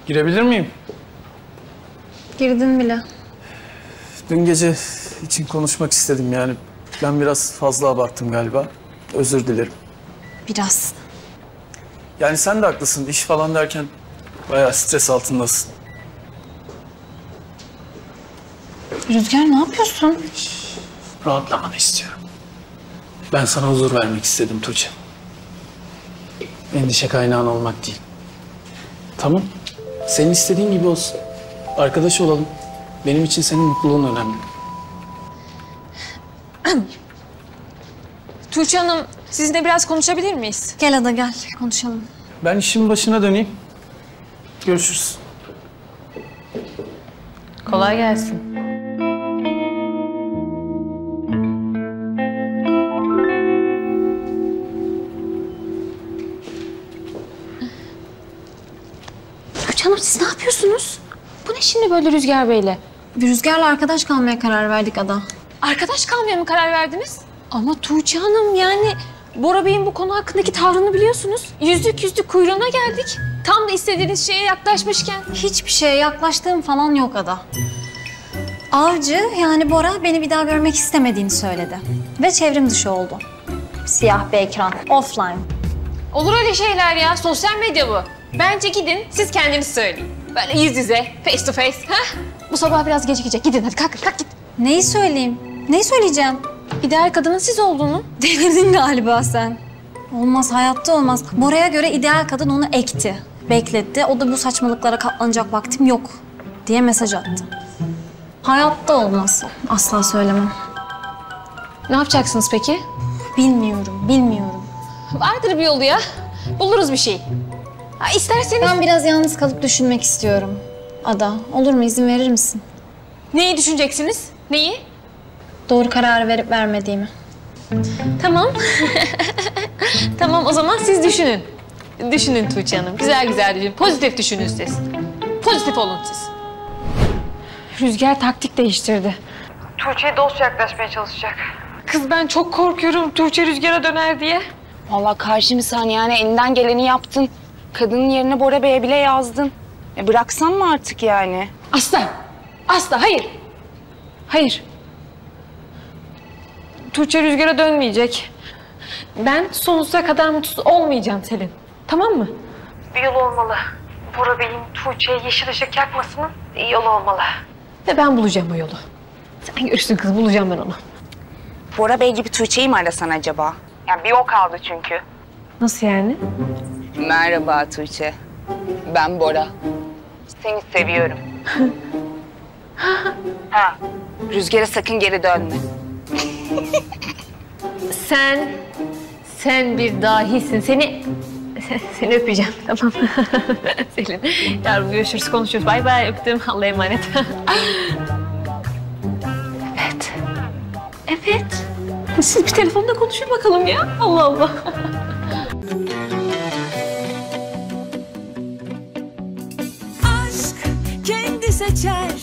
Girebilir miyim? Girdin bile. Dün gece için konuşmak istedim yani. Ben biraz fazla abarttım galiba. Özür dilerim. Biraz. Yani sen de haklısın. İş falan derken bayağı stres altındasın. Rüzgar ne yapıyorsun? Rahatlamanı istiyorum. Ben sana huzur vermek istedim Tuğçe. Endişe kaynağın olmak değil. Tamam. Senin istediğin gibi olsun. Arkadaş olalım. Benim için senin mutluluğun önemli. Tuğçe Hanım, sizinle biraz konuşabilir miyiz? Gel Ada gel konuşalım. Ben işimin başına döneyim. Görüşürüz. Kolay gelsin. Tuğçe Hanım siz ne yapıyorsunuz? Bu ne şimdi böyle Rüzgar Bey'le? Rüzgar'la arkadaş kalmaya karar verdik Ada. Arkadaş kalmaya mı karar verdiniz? Ama Tuğçe Hanım yani Bora Bey'in bu konu hakkındaki tavrını biliyorsunuz. Yüzlük kuyruğuna geldik. Tam da istediğiniz şeye yaklaşmışken. Hiçbir şeye yaklaştığım falan yok Ada. Avcı yani Bora beni bir daha görmek istemediğini söyledi. Ve çevrim dışı oldu. Siyah bir ekran, offline. Olur öyle şeyler ya. Sosyal medya bu. Bence gidin siz kendiniz söyleyin. Böyle yüz yüze, face to face. Heh. Bu sabah biraz gecikecek. Gidin hadi kalk git. Neyi söyleyeyim? Neyi söyleyeceğim? İdeal kadının siz olduğunu. Delirdin galiba sen. Olmaz, hayatta olmaz. Bora'ya göre ideal kadın onu ekti. Bekletti. O da bu saçmalıklara katlanacak vaktim yok diye mesaj attı. Hayatta olmaz. Asla söylemem. Ne yapacaksınız peki? Bilmiyorum. Vardır bir yolu ya. Buluruz bir şey. Ha, isterseniz... Ben biraz yalnız kalıp düşünmek istiyorum. Ada, olur mu? İzin verir misin? Neyi düşüneceksiniz? Neyi? Doğru kararı verip vermediğimi. Tamam. Tamam o zaman siz düşünün. Düşünün Tuğçe Hanım. Güzel düşünün. Pozitif düşünün siz. Pozitif olun siz. Rüzgar taktik değiştirdi. Tuğçe'ye dostça yaklaşmaya çalışacak. Kız ben çok korkuyorum Tuğçe Rüzgar'a döner diye. Vallahi karşı sen yani elinden geleni yaptın. Kadının yerine Bora Bey'e bile yazdın. Bıraksan mı artık yani? Asla hayır. Hayır. Tuğçe Rüzgar'a dönmeyecek. Ben sonsuza kadar mutsuz olmayacağım Selin. Tamam mı? Bir yol olmalı. Bora Bey'in Tuğçe'ye yeşil ışık yakmasının bir yolu olmalı. Ve ben bulacağım o yolu. Sen görürsün kız, bulacağım ben onu. Bora Bey gibi Tuğçe'yi mi arasan acaba? Yani bir o kaldı çünkü. Nasıl yani? Merhaba Tuğçe. Ben Bora. Seni seviyorum. Ha. Rüzgar'a sakın geri dönme. Sen bir dahisin. Seni öpeceğim. Tamam. Selin. Yarın görüşürüz, konuşuruz. Bay bay, öptüm. Allah'a emanet. Evet. Siz bir telefonda konuşun bakalım ya. Allah Allah. Aşk kendi seçer.